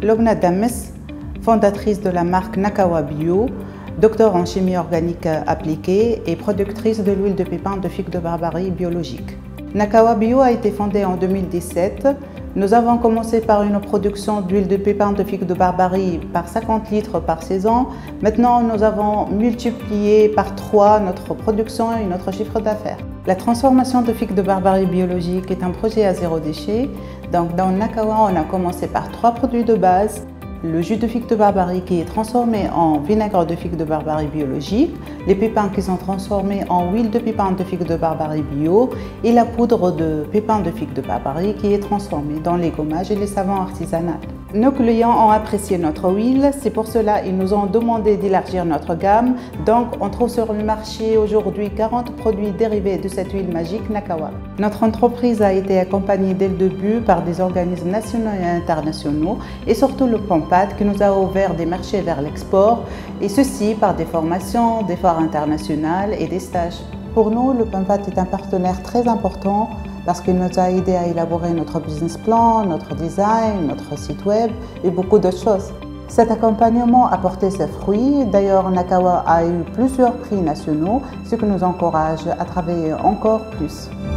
Lobna Dames, fondatrice de la marque Nakawa Bio, docteur en chimie organique appliquée et productrice de l'huile de pépins de figue de Barbarie biologique. Nakawa Bio a été fondée en 2017. Nous avons commencé par une production d'huile de pépins de figue de Barbarie par 50 litres par saison. Maintenant, nous avons multiplié par 3 notre production et notre chiffre d'affaires. La transformation de figue de Barbarie biologique est un projet à zéro déchet. Donc, dans Nakawa, on a commencé par 3 produits de base. Le jus de figue de Barbarie qui est transformé en vinaigre de figue de Barbarie biologique, les pépins qui sont transformés en huile de pépins de figue de Barbarie bio et la poudre de pépins de figue de Barbarie qui est transformée dans les gommages et les savons artisanaux. Nos clients ont apprécié notre huile, c'est pour cela qu'ils nous ont demandé d'élargir notre gamme. Donc on trouve sur le marché aujourd'hui 40 produits dérivés de cette huile magique Nakawa. Notre entreprise a été accompagnée dès le début par des organismes nationaux et internationaux et surtout le PAMPAT qui nous a ouvert des marchés vers l'export et ceci par des formations, des foires internationales et des stages. Pour nous, le PAMPAT est un partenaire très important parce qu'il nous a aidé à élaborer notre business plan, notre design, notre site web et beaucoup d'autres choses. Cet accompagnement a porté ses fruits. D'ailleurs, Nakawa a eu plusieurs prix nationaux, ce qui nous encourage à travailler encore plus.